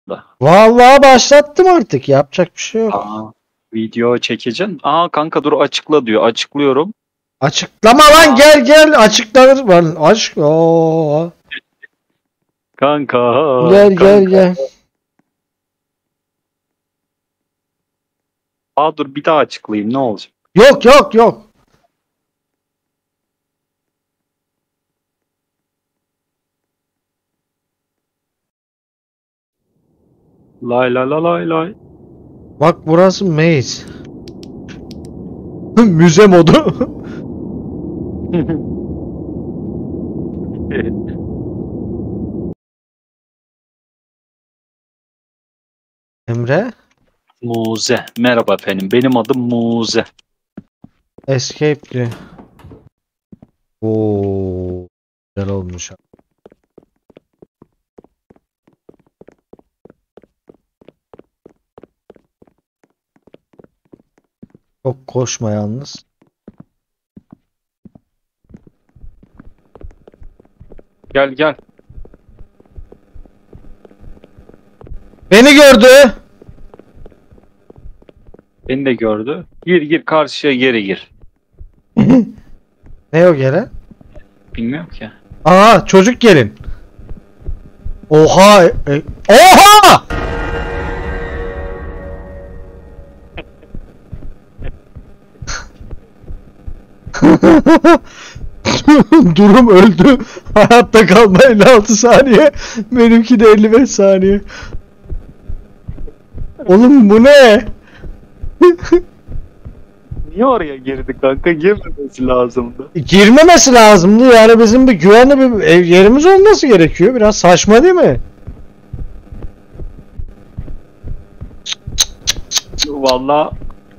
da. Vallahi başlattım artık. Yapacak bir şey yok. Aa, video çekeceksin. Aa kanka dur açıkla diyor. Açıklıyorum. Açıklama lan, gel açıklanır lan. Aşk. Oo. Kanka. Gel Kanka. gel. Aa dur bir daha açıklayayım ne olacak? Yok. Lay lay lay lay lay. Bak burası maze. Müze modu. Emre. Muze. Merhaba efendim. Benim adım Muze. Escape diyor. Oo. Güzel olmuş. Çok koşma yalnız. Gel. Beni gördü. Beni de gördü. Gir karşıya geri gir. Ne o gelen? Bilmiyorum ki. Aa, çocuk gelin. Oha. Oha! Durum öldü. Hayatta kalma 56 saniye. Benimki de 55 saniye. Oğlum bu ne? Niye oraya girdi kanka? Girmemesi lazımdı. Girmemesi lazımdı, yani bizim bir güvenli bir ev yerimiz olması gerekiyor. Biraz saçma değil mi? Vallahi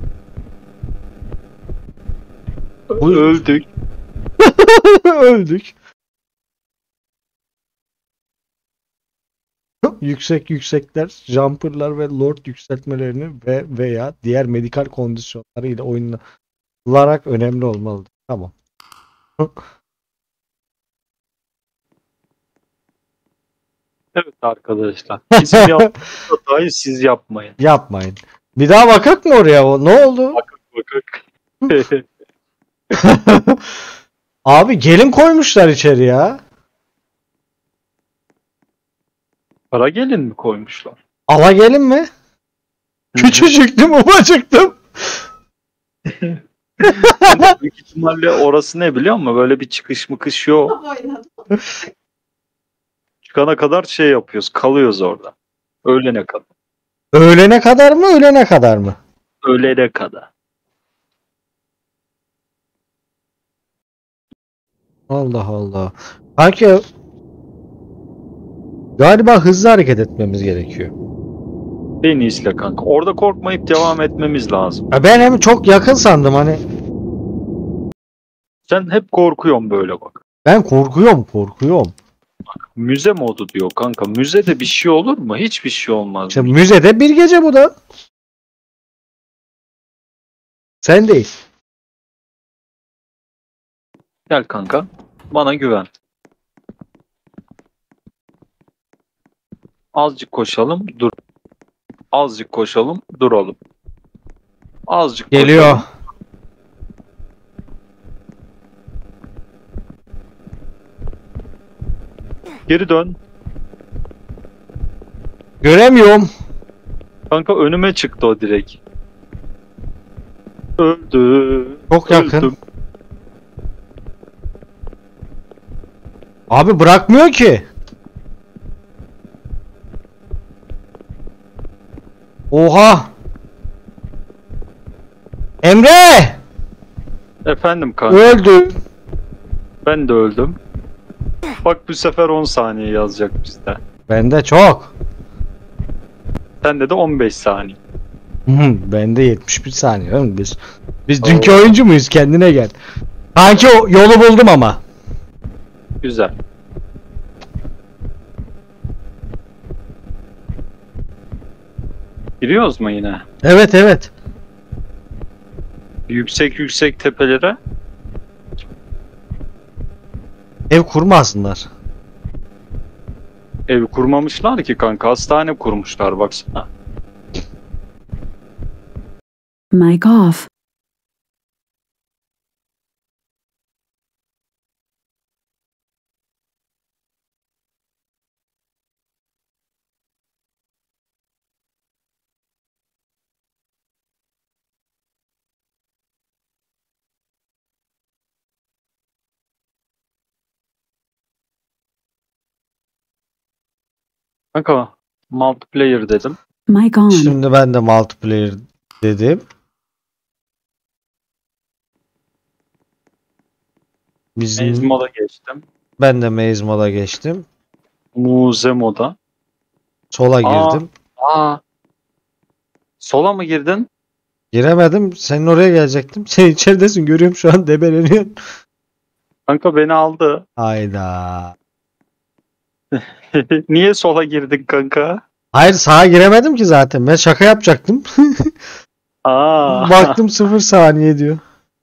Bu- öldük. Öldük. Yüksekler, jumperlar ve lord yükseltmelerini ve veya diğer medikal kondisyonları ile oynanarak önemli olmalıdır. Tamam. Evet arkadaşlar. Bizim yaptığımız hatayı siz yapmayın. Yapmayın. Bir daha bakak mı oraya? Ne oldu? Bakık. Abi gelin koymuşlar içeri ya. Para gelin mi koymuşlar? Ala gelin mi? Küçücüktüm, ufacıktım. Büyük ihtimalle orası ne biliyor musun? Böyle bir çıkış mıkış yok. Çıkana kadar şey yapıyoruz. Kalıyoruz orada. Öğlene kadar. Öğlene kadar mı, ölene kadar mı? Öğlene kadar. Allah Allah. Kanki galiba hızlı hareket etmemiz gerekiyor. Beni izle kanka. Orada korkmayıp devam etmemiz lazım. Ya ben hem çok yakın sandım hani. Sen hep korkuyorsun böyle bak. Ben korkuyorum. Müze modu diyor kanka. Müzede bir şey olur mu? Hiçbir şey olmaz. İşte müzede bir gece bu da. Sen değil. Gel kanka. Bana güven. Azıcık koşalım, dur. Azıcık koşalım, duralım. Azıcık Geliyor. koşalım. Geri dön. Göremiyorum. Kanka önüme çıktı o direkt. Öldü. Çok yakın. Öldüm. Abi bırakmıyor ki. Oha. Emre! Efendim kanka. Öldü. Ben de öldüm. Bak bu sefer 10 saniye yazacak bizde. Bende çok. Sende de 15 saniye. Bende 71 saniye oğlum biz dünkü oyuncu muyuz? Kendine gel. Kanki o yolu buldum ama. Güzel. Giriyoruz mu yine? Evet. Yüksek tepelere. Ev kurmasınlar. Ev kurmamışlar ki kanka. Hastane kurmuşlar baksana. Mic off. Kanka multiplayer dedim. Mic on. Şimdi ben de multiplayer dedim. Maze Bizim moda geçtim. ben de Maze moda geçtim. Muze moda. Sola Aa. girdim. Sola mı girdin? Giremedim. Senin oraya gelecektim. Sen içeridesin. Görüyorum şu an debeleniyorsun. Kanka beni aldı. Hayda. Niye sola girdin kanka? Hayır, sağa giremedim ki zaten. Ben şaka yapacaktım. Aa. Baktım 0 saniye diyor.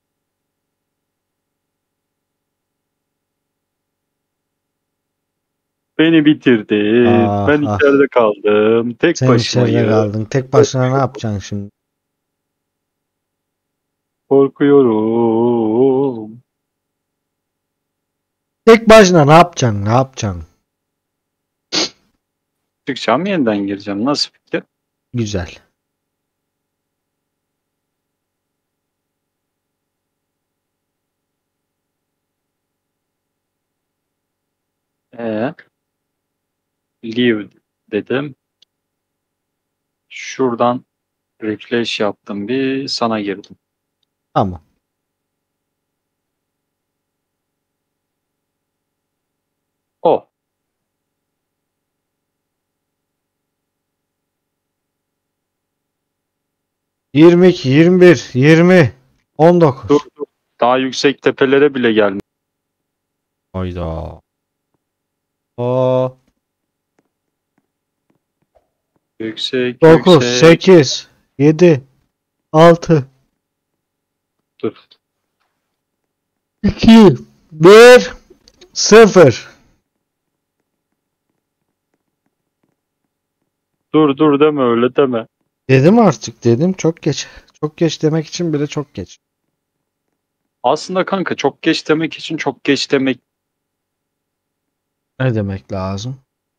Beni bitirdi. Ben Ah. içeride kaldım. Tek Sen içeride başımayım. kaldın. Tek başına ne yapacaksın şimdi? Korkuyorum. Tek başına ne yapacaksın? Ne yapacaksın? Çıkacağım yeniden gireceğim. Nasıl fikir? Güzel. Ee, leave dedim. Şuradan refresh yaptım. Bir sana girdim. Tamam. O. 22, 21, 20, 19. Dur dur. Daha yüksek tepelere bile gelmiş. Hayda. O Yüksek 9, yüksek. 8, 7, 6, Dur. 2, 1, 0. Dur deme öyle deme. Dedim artık, dedim çok geç. Çok geç demek için bile çok geç. Aslında kanka çok geç demek için çok geç demek, Ne demek lazım?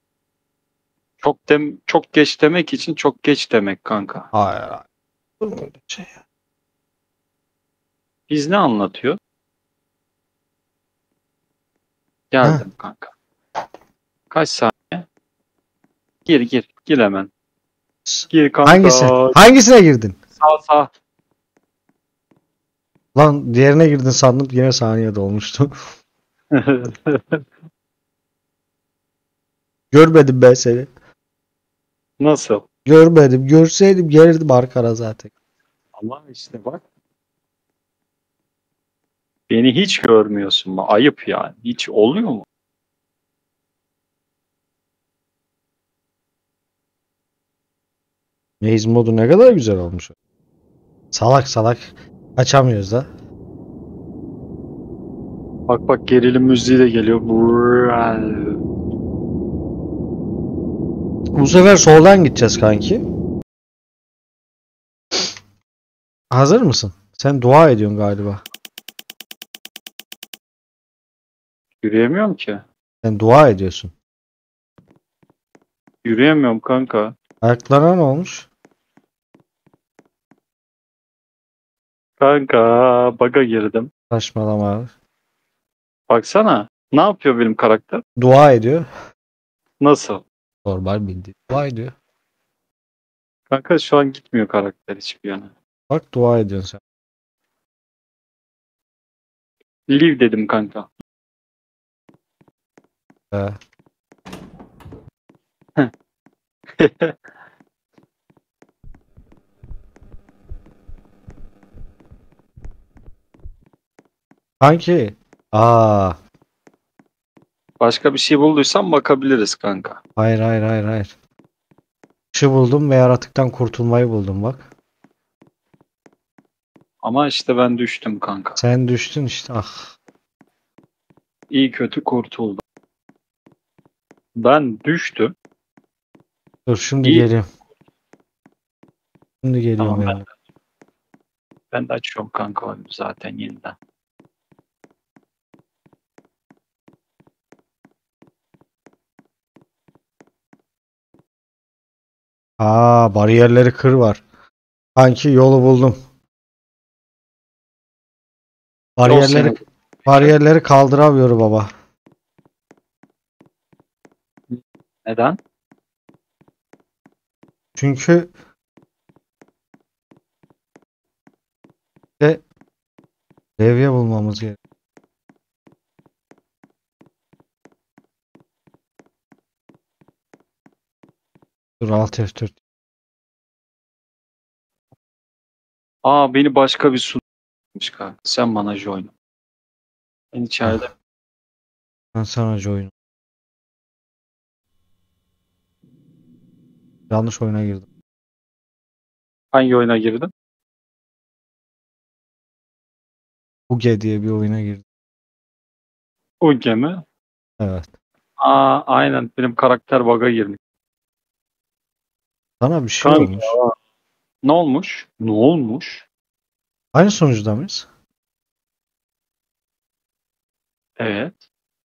çok geç demek için çok geç demek kanka. Hayır, hayır. Olur mu öyle şey ya? Biz ne anlatıyor? Geldim kanka. Kaç saniye? Gir hemen. Gir kanka. Hangisi? Hangisine girdin? Sağ. Lan diğerine girdin sandım, yine saniye dolmuştu. Görmedim ben seni. Nasıl? Görmedim. Görseydim gelirdim arkana zaten. Ama işte bak. Beni hiç görmüyorsun mu? Ayıp yani. Hiç oluyor mu? Maze modu ne kadar güzel olmuş. Salak salak. Kaçamıyoruz da. Bak gerilim müziği de geliyor. Bu sefer soldan gideceğiz kanki. Hazır mısın? Sen dua ediyorsun galiba. Yürüyemiyorum ki. Sen dua ediyorsun. Yürüyemiyorum kanka. Ayaklarına ne olmuş? Kanka bug'a girdim. Saçmalama abi. Baksana. Ne yapıyor benim karakter? Dua ediyor. Nasıl? Normal bildiğin. Dua ediyor. Kanka şu an gitmiyor karakter hiçbir yana. Bak dua ediyorsun sen. Leave dedim kanka. He. Kanki. Aa. Başka bir şey bulduysan bakabiliriz kanka. Hayır hayır hayır hayır. Şu buldum ve yaratıktan kurtulmayı buldum bak. Ama işte ben düştüm kanka. Sen düştün işte. Ah. İyi kötü kurtuldum. Ben düştüm. Dur şimdi İyi. geliyorum. Şimdi geliyorum Tamam, yani. ben de açıyorum kanka oyunu zaten yeniden. Aa, bariyerleri kır var. Kanki yolu buldum. Yol seni. Bariyerleri kaldıramıyor baba. Neden? Çünkü de levye bulmamız gerek. Dur, alt F4. Aa, beni başka bir sunmuş kanka. Sen bana join. Ben içeride Ah, ben sana oyunu. Yanlış oyuna girdim. hangi oyuna girdin? Uge diye bir oyuna girdim. O gemi. Evet. Aa, aynen benim karakter bug'a girmiş. Sana bir şey Kanka, olmuş. ne olmuş? Ne olmuş? Aynı sonuçta mıyız? Evet.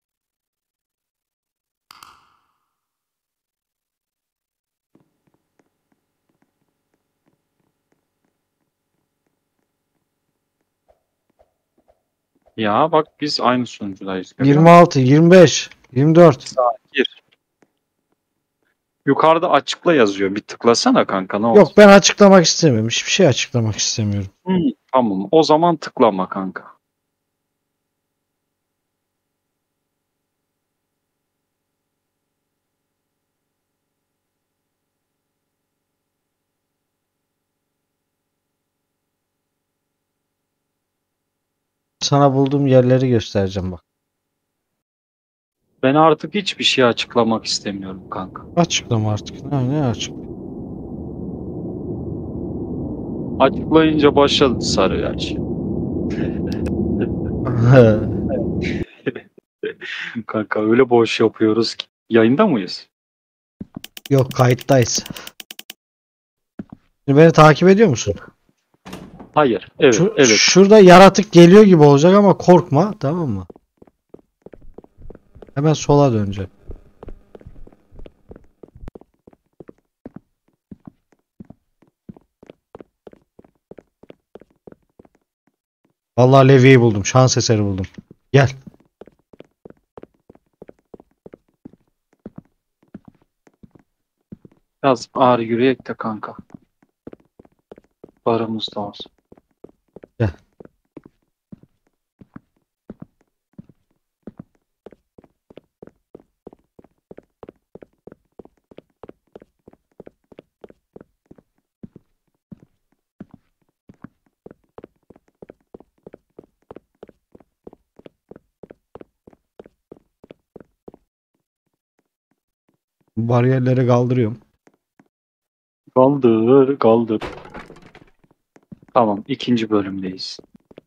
Ya bak biz aynı sunucudayız. Görüyor musun? 26, 25, 24. Sağa gir. Yukarıda açıkla yazıyor. Bir tıklasana kanka, ne Yok, olacak? ben açıklamak istemiyorum. Hiçbir şey açıklamak istemiyorum. Tamam. O zaman tıklama kanka. Sana bulduğum yerleri göstereceğim bak. Ben artık hiçbir şey açıklamak istemiyorum kanka. Açıklama artık. Ne açıklama? Açıklayınca başladı sarı her şey. Kanka öyle boş yapıyoruz ki. Yayında mıyız? Yok, kayıttayız. Şimdi beni takip ediyor musun? Hayır. Evet. Evet. Şurada yaratık geliyor gibi olacak ama korkma, tamam mı? Hemen sola döneceğim. Vallahi levyeyi buldum. Şans eseri buldum. Gel. Biraz ağır yürüyek de kanka. Barımız da olsun. Gel. Bariyerleri kaldırıyorum. Kaldır, kaldır. Tamam, ikinci bölümdeyiz.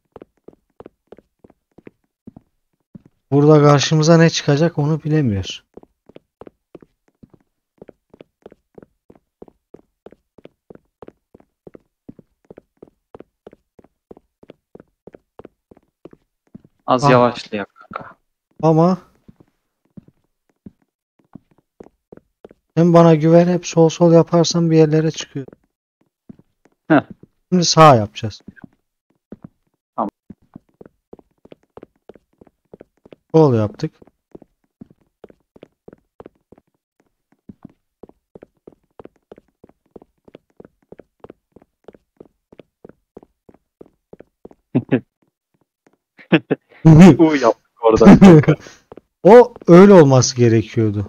Burada karşımıza ne çıkacak onu bilemiyoruz. Az Ah, yavaşlayak kanka. ama sen bana güven, hep sol sol yaparsan bir yerlere çıkıyor. Heh. Şimdi sağ yapacağız. Tamam. Sol yaptık. U yaptık oradan kanka. O öyle olması gerekiyordu.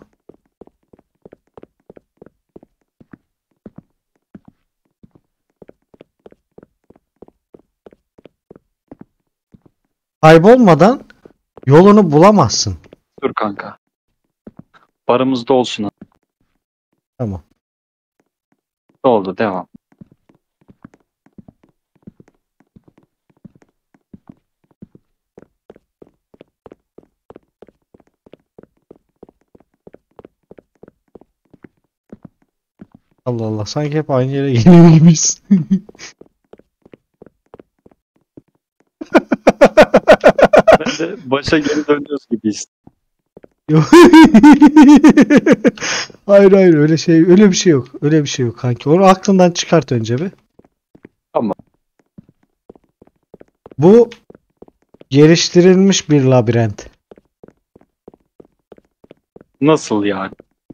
Kaybolmadan yolunu bulamazsın. Dur kanka. Barımızda olsun. Tamam. Oldu, devam. Allah Allah. Sanki hep aynı yere geliyor gibiyiz. Ben de başa geri dönüyoruz gibiyiz. Yok. Hayır hayır öyle bir şey yok. Öyle bir şey yok kanki. Onu aklından çıkart önce bir. Tamam. Bu geliştirilmiş bir labirent. Nasıl yani?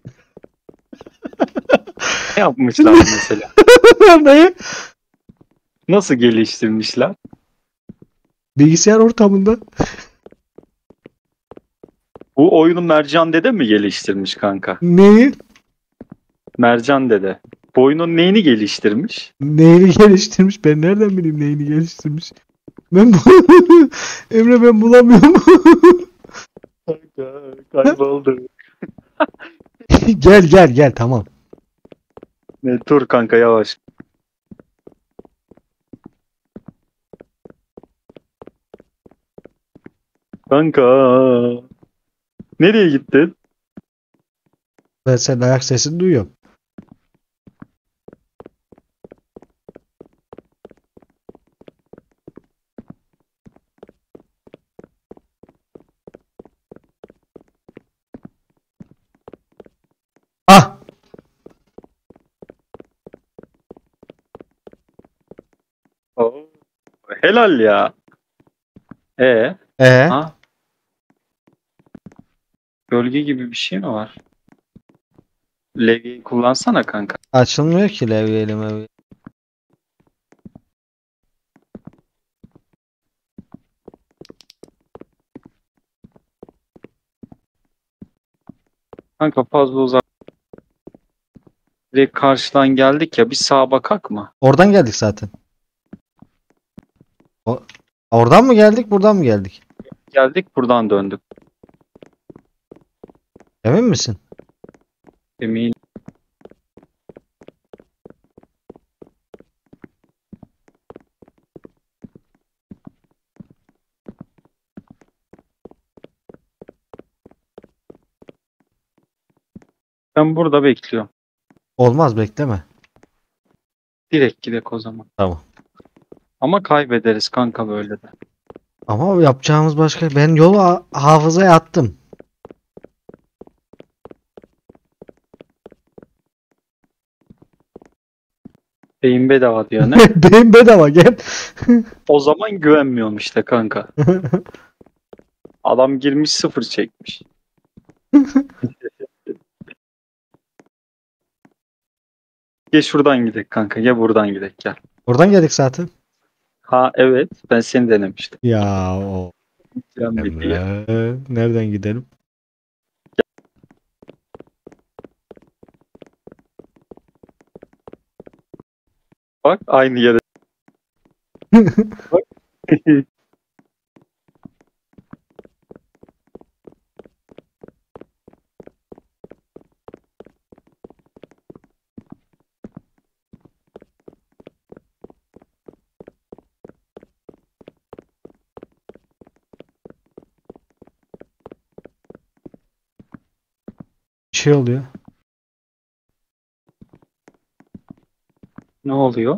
Ne yapmışlar mesela? Ne? Nasıl geliştirmişler? Bilgisayar ortamında. Bu oyunu Mercan Dede mi geliştirmiş kanka? Neyi? Mercan Dede. Bu oyunun neyini geliştirmiş? Neyini geliştirmiş? Ben nereden bileyim neyini geliştirmiş? Ben bu... Emre ben bulamıyorum. Kanka kayboldu. Gel tamam. Dur kanka yavaş. Kanka. Nereye gittin? Ben senin ayak sesini duyuyorum. Ah! Oo, helal ya. E Ee? ha? Gölge gibi bir şey mi var? Levyeyi kullansana kanka. Açılmıyor ki levye mevye. Kanka fazla uzak. Direkt karşıdan geldik ya, bir sağa bakak mı? Oradan geldik zaten. Oradan mı geldik, buradan mı geldik? Geldik buradan döndük. Emin misin? Emin. Ben burada bekliyorum. Olmaz bekleme. Direkt gidek o zaman. Tamam. Ama kaybederiz kanka böyle de. Ama yapacağımız başka... Ben yolu hafızaya attım. Beyin bedava diyor ne? Benim bedava gel. O zaman güvenmiyorum işte kanka. Adam girmiş sıfır çekmiş. Gel şuradan gidek kanka. Gel buradan gidek gel. Oradan geldik zaten. Ha evet, ben seni denemiştim. Ya o Can bitti ya. Emre. Nereden gidelim? Bak aynı yere. Bak. Bir şey oluyor. Ne oluyor?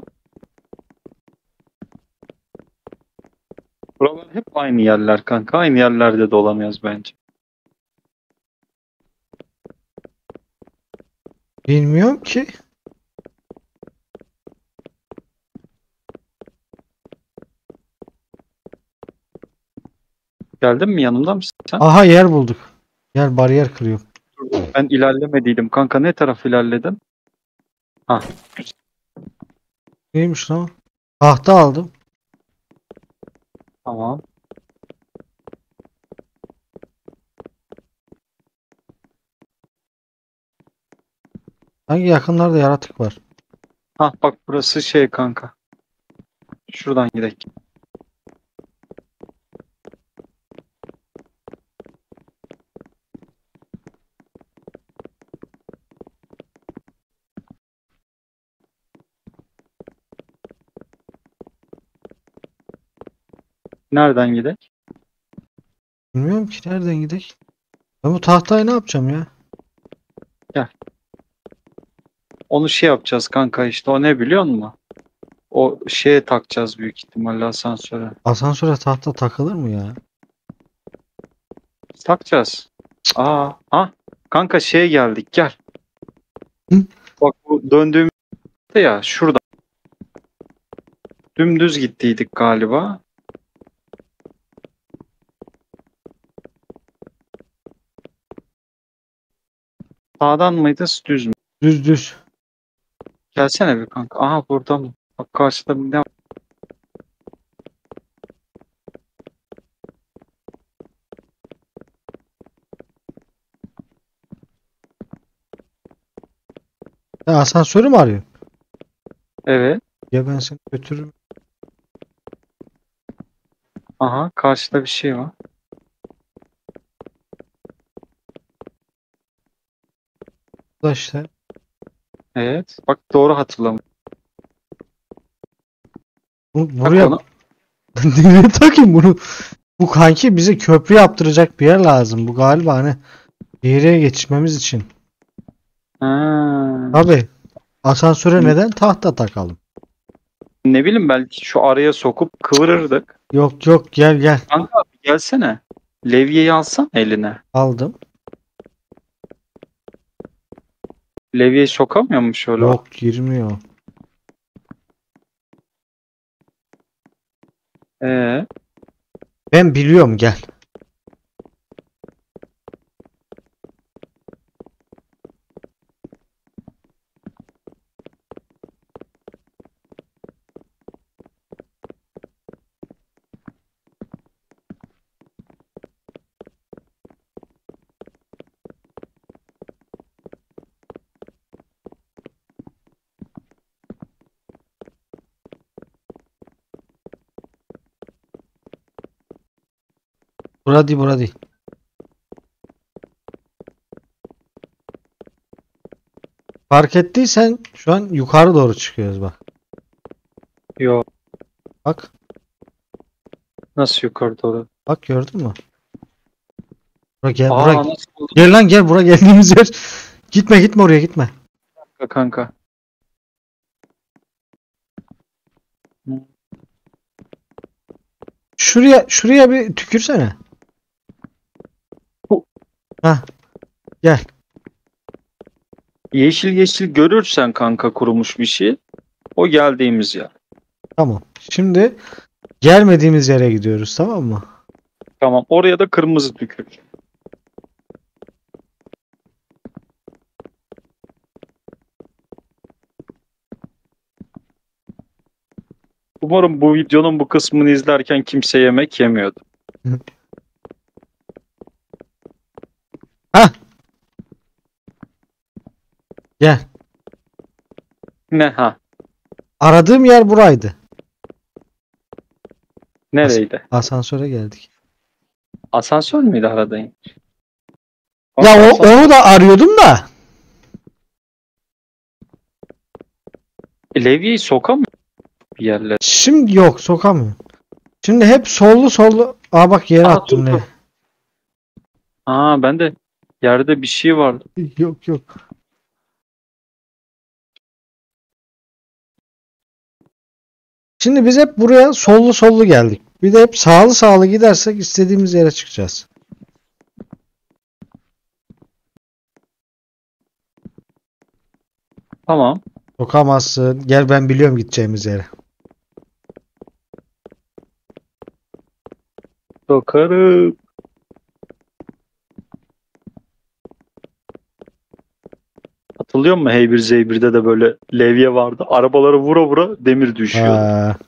Buralar hep aynı yerler kanka. Aynı yerlerde dolanıyoruz bence. Bilmiyorum ki. Geldin mi, yanımda mısın sen? Aha yer bulduk. Gel bariyer kırıyor. Ben ilerlemediydim kanka. Ne taraf ilerledin? Ha. Neymiş lan? Tahta aldım. Tamam. Hangi yakınlarda yaratık var? Ha bak burası şey kanka. Şuradan gidelim. Nereden gidelim? Bilmiyorum ki nereden gidelim. Ben bu tahtayı ne yapacağım ya? Gel. Onu şey yapacağız kanka işte. O ne biliyor musun? O şeye takacağız büyük ihtimalle asansöre. Asansöre tahta takılır mı ya? Takacağız. Kanka şeye geldik gel. Hı? Bak bu döndüğüm ya şurada. Dümdüz gittiydik galiba. Sağdan mıydı düz mü? Düz düz. Gelsene bir kanka. Aha burada mı? Bak karşıda bir ne var? Sen asansörü mü arıyorsun? Evet. Ya ben seni götürürüm. Aha karşıda bir şey var. Da işte. Evet. Bak doğru hatırladım. Buraya onu. nereye takayım bunu? Bu kanki bize köprü yaptıracak bir yer lazım. Bu galiba hani bir yere geçmemiz için. Ha. Abi asansöre neden tahta takalım? Ne bileyim belki şu araya sokup kıvırırdık. Yok yok gel gel. Kanka bir gelsene. Levyeyi alsan eline. Aldım. Levyeyi sokamıyor mu şöyle? Yok girmiyor. Ee, Ben biliyorum gel. Bura değil bura değil. Fark ettiysen şu an yukarı doğru çıkıyoruz bak. yok. Bak. Nasıl yukarı doğru? Bak gördün mü? Bura gel Aa bura. nasıl oldu Gel lan gel bura geldiğimiz yer. Gitme gitme oraya gitme. kanka? Şuraya bir tükürsene. Hah. Gel. Yeşil yeşil görürsen kanka kurumuş bir şey. O geldiğimiz yer. Tamam. Şimdi gelmediğimiz yere gidiyoruz tamam mı? Tamam. Oraya da kırmızı tükür. Umarım bu videonun bu kısmını izlerken kimse yemek yemiyordu. Hah. Gel. Ne ha? Aradığım yer buraydı. Nereydi? Asansöre geldik. Asansör müydü aradığın? Ya onu da arıyordum da. Levyeyi sokamıyor bir yerlere. Şimdi yok sokamıyorum. Şimdi hep sollu. Aa bak yere attım dur, ne? dur. Ben de yerde bir şey vardı. Yok yok. Şimdi biz hep buraya sollu geldik. Bir de hep sağlı gidersek istediğimiz yere çıkacağız. Tamam. Sokamazsın. Gel ben biliyorum gideceğimiz yere. Sokarım. Hatırlıyor musun H1Z1'de de böyle levye vardı. Arabaları vura vura demir düşüyordu. Ha.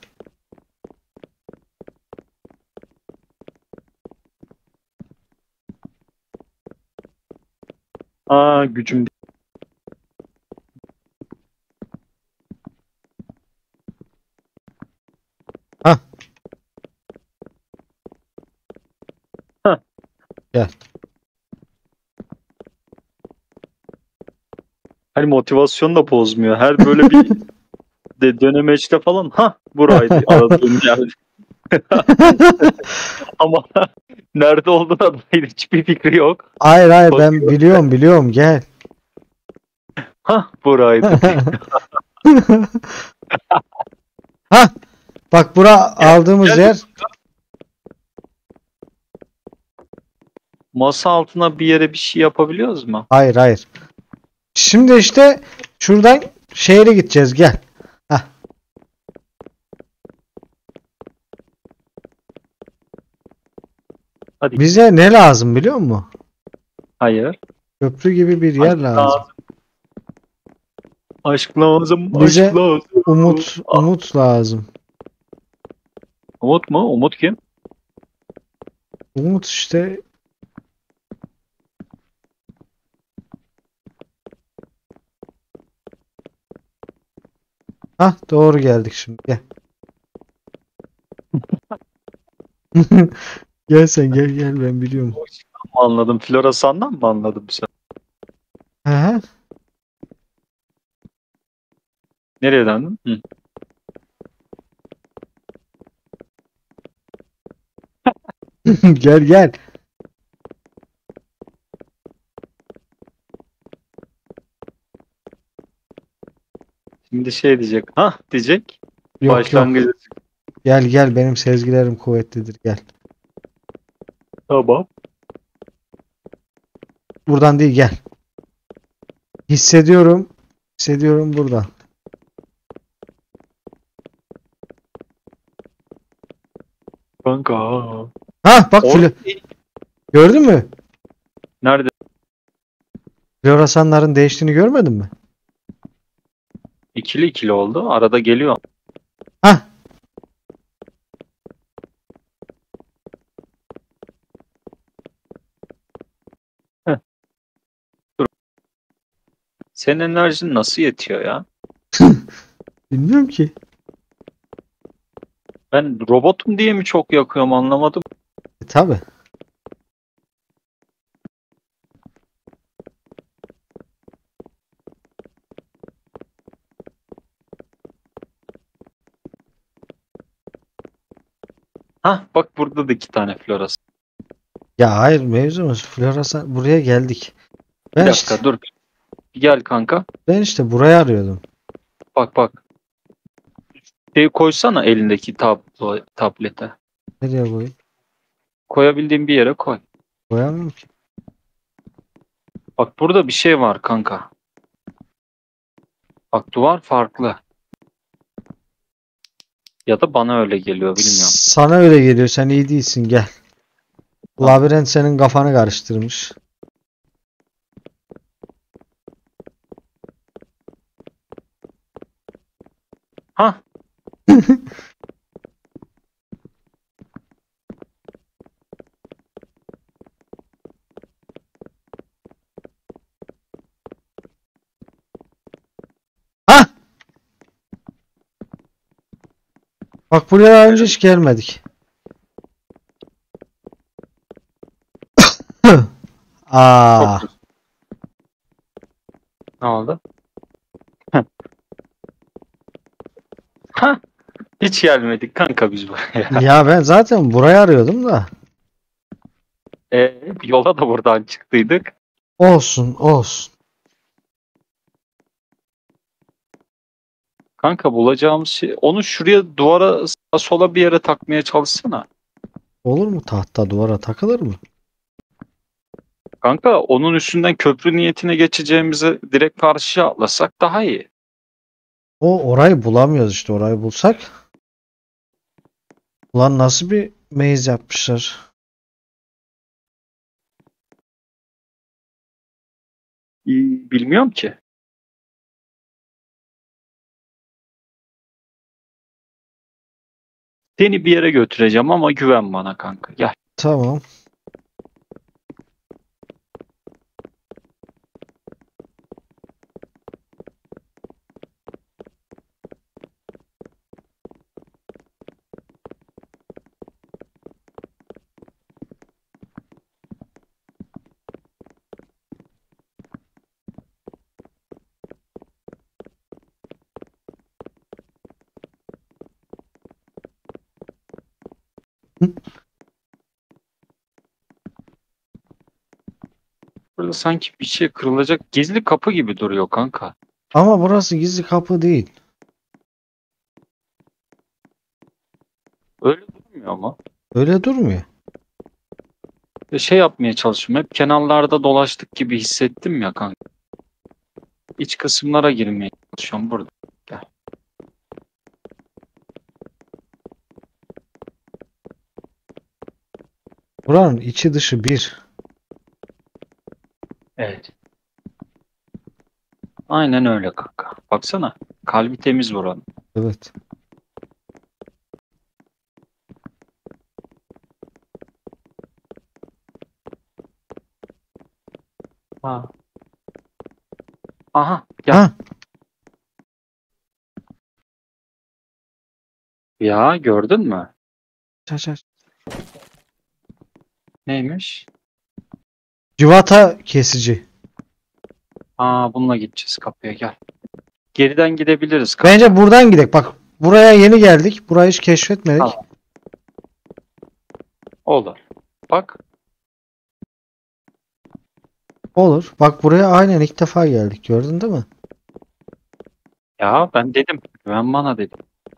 Gücüm. Hah. Gel. Hani motivasyon da bozmuyor. Her böyle bir dönemeçte falan buraydı aradığım yerde. Ama nerede olduğuna dair hiçbir fikri yok. Hayır ben Bakıyor. biliyorum gel. Hah buraydı. Ha, bak bura aldığımız gel. yer. Masa altına bir yere bir şey yapabiliyoruz mu? Hayır hayır. Şimdi işte şuradan şehre gideceğiz, gel. Hah. Hadi. Bize ne lazım biliyor musun? Hayır. Köprü gibi bir yer lazım. Aşk lazım. Bize Aşk lazım. Umut lazım. Umut mu? Umut kim? Umut işte. Hah, doğru geldik şimdi, gel. Gel sen, gel ben biliyorum. Anladım. Floresan'dan mı anladım sen? Hı hı. Nereye döndün? Hı. Gel. Şimdi şey diyecek. Hah diyecek. Yok. Başlangıcı. Gel benim sezgilerim kuvvetlidir, gel. Tamam. Buradan değil, gel. Hissediyorum buradan. Kanka. Hah bak, Or gördün mü? Nerede? Floresanların değiştiğini görmedin mi? İkili ikili oldu. Arada geliyor. Hah. Heh. Dur. Senin enerjin nasıl yetiyor ya? Bilmiyorum ki. Ben robotum diye mi çok yakıyorum anlamadım. Tabii. Hah bak burada da 2 tane floresan. Ya hayır, mevzumuz floresan, buraya geldik. Bir Ben dakika işte, dur. Gel kanka. ben işte burayı arıyordum. Bak. Şey koysana elindeki tablete. Nereye koyayım? Koyabildiğin bir yere koy. Koyamıyorum ki. Bak burada bir şey var kanka. Bak duvar farklı. Ya da bana öyle geliyor bilmiyorum. Sana öyle geliyor, sen iyi değilsin, gel. Tamam. Labirent senin kafanı karıştırmış. Hah. Hah! Bak buraya daha önce hiç gelmedik. Aa, Çok güzel. Ne oldu? Hah. Hiç gelmedik kanka biz buraya. ya ben zaten burayı arıyordum da. Yola da buradan çıktıydık. Olsun. Kanka bulacağımız şey onu şuraya duvara sağa sola bir yere takmaya çalışsana. Olur mu, tahta duvara takılır mı? Kanka onun üstünden köprü niyetine geçeceğimize direkt karşıya atlasak daha iyi. Orayı bulamıyoruz işte, orayı bulsak. Ulan nasıl bir maze yapmışlar. Bilmiyorum ki. Seni bir yere götüreceğim ama güven bana kanka. Gel. Tamam. Burada sanki bir şey kırılacak. Gizli kapı gibi duruyor kanka. Ama burası gizli kapı değil. Öyle durmuyor mu? Öyle durmuyor. Şey yapmaya çalışıyorum. Hep kenarlarda dolaştık gibi hissettim ya kanka. İç kısımlara girmeye çalışıyorum burada. Gel. Buranın içi dışı bir. Evet. Aynen öyle kanka. Baksana. Kalbi temiz buranın. Evet. Ha. Aha. Gel. Ha, Ya gördün mü? aç aç. Neymiş? Civata kesici. Aa, bununla gideceğiz kapıya, gel. Geriden gidebiliriz kanka. Bence buradan gidelim. Bak buraya yeni geldik. Burayı hiç keşfetmedik. Tamam. Olur. Bak. Olur. Bak buraya aynen ilk defa geldik. Gördün değil mi? Ya ben dedim. Güven bana dedim.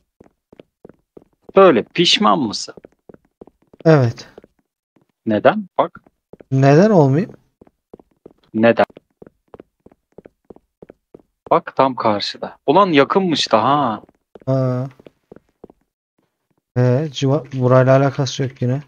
Böyle pişman mısın? Evet. Neden? Bak. Neden olmayayım? Neden? Bak tam karşıda. Ulan yakınmış da ha. Ha. Burayla alakası yok yine.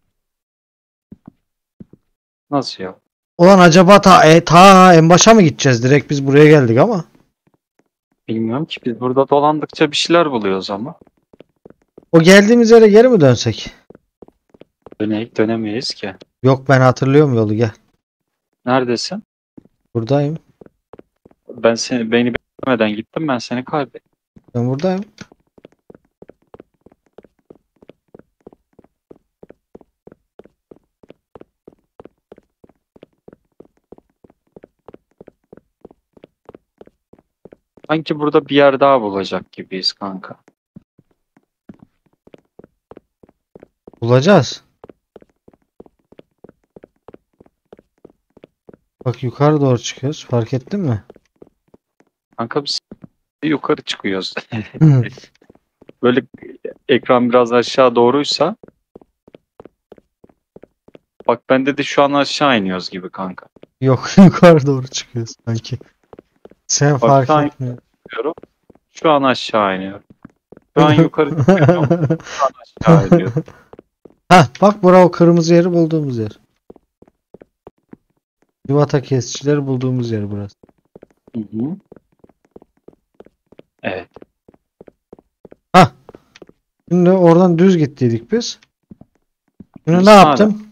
Nasıl ya? Ulan acaba ta en başa mı gideceğiz? Direkt biz buraya geldik ama. Bilmiyorum ki, biz burada dolandıkça bir şeyler buluyoruz ama. O geldiğimiz yere geri mi dönsek? Dönemeyiz ki. Yok ben hatırlıyorum yolu gel. Neredesin? Buradayım. Beni beklemeden gittim, ben seni kaybettim. Ben buradayım. Sanki burada bir yer daha bulacak gibiyiz kanka. Bulacağız. Bak yukarı doğru çıkıyoruz. Fark ettin mi? Kanka biz yukarı çıkıyoruz. Böyle ekran biraz aşağı doğruysa, bak bende de şu an aşağı iniyoruz gibi kanka. Yok yukarı doğru çıkıyoruz sanki. Sen Bak fark şu an etmiyorsun. yapıyorum. Şu an aşağı iniyorum. Şu an yukarı çıkıyorum. Şu an aşağı iniyorum. Hah bak bura o kırmızı yeri bulduğumuz yer. Civata kesicileri bulduğumuz yer burası. Hı hı. Evet. Şimdi oradan düz gittiydik biz. Şimdi Biz ne sağda. yaptım?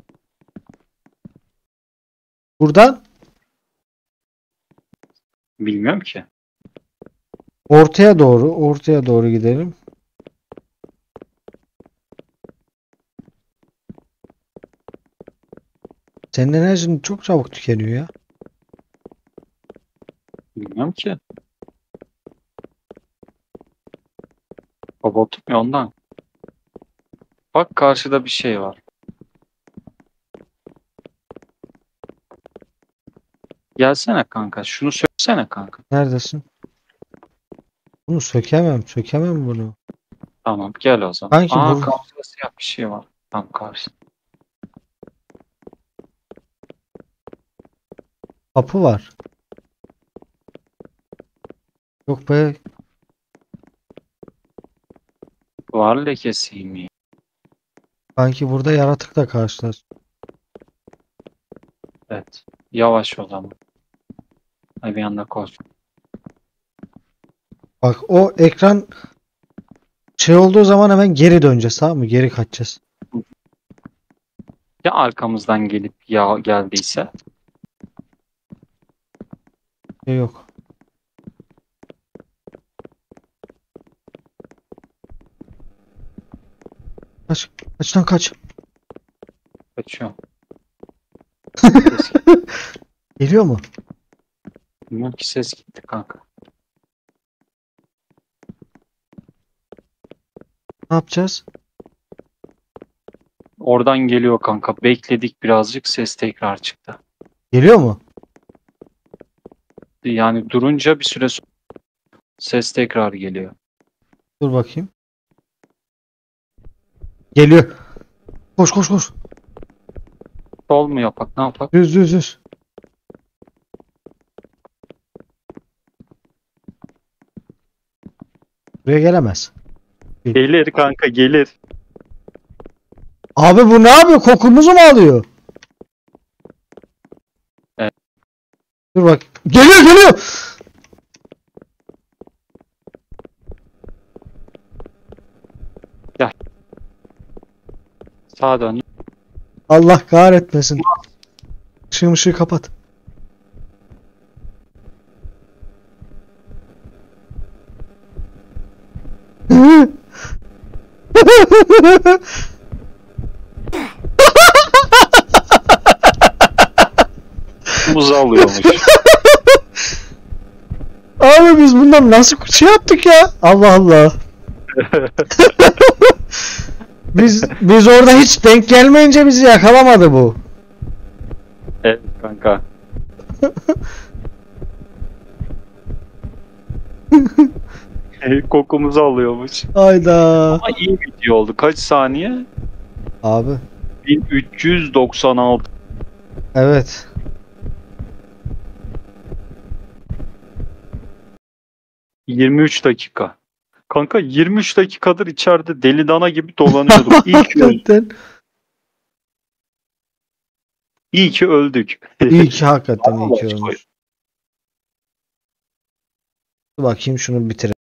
Buradan Bilmiyorum ki. ortaya doğru gidelim. Senin enerjin çok çabuk tükeniyor ya. Bilmiyorum ki. Robotum ya ondan. Bak karşıda bir şey var. Gelsene kanka. Şunu söksene kanka. Neredesin? Bunu sökemem. Sökemem bunu. Tamam, gel o zaman. Kanki Aa, bu karşıda siyah bir şey var. Tam karşıda. kapı var. Yok be. Var lekesiyim. Kanki burada yaratıkla karşılar. Evet. Yavaş o zaman. Ay, bir anda koş. Bak o ekran şey olduğu zaman hemen geri döneceğiz tamam mı? Geri kaçacağız. Ya arkamızdan gelip ya geldiyse? Şey yok. Kaç. Kaç lan kaç. Kaçıyorum. Geliyor mu? Bilmiyorum ki, ses gitti kanka. Ne yapacağız? Oradan geliyor kanka. Bekledik birazcık, ses tekrar çıktı. Geliyor mu? Yani durunca bir süre sonra ses tekrar geliyor. Dur bakayım. Geliyor. Koş koş koş. Sol mu yapak, ne yapak? Düz düz düz. Buraya gelemez. Gelir kanka, gelir. Abi bu ne yapıyor? Kokumuzu mu alıyor? Evet. Dur bak. Geliyor geliyor. Sağa dön. Allah kahretmesin. Işığı kapat. Muzu alıyormuş. Abi biz bundan nasıl şey yaptık ya? Allah Allah. Biz orada hiç denk gelmeyince bizi yakalamadı bu. Evet kanka. Kokumuzu alıyormuş. Hayda. Ama iyi video oldu. Kaç saniye? Abi 1396. evet. 23 dakika. Kanka 23 dakikadır içeride deli dana gibi dolanıyordum. Hakikaten. İyi ki öldük. İyi ki hakikaten iyi ki Allah olmuş. Dur bakayım şunu bitirelim.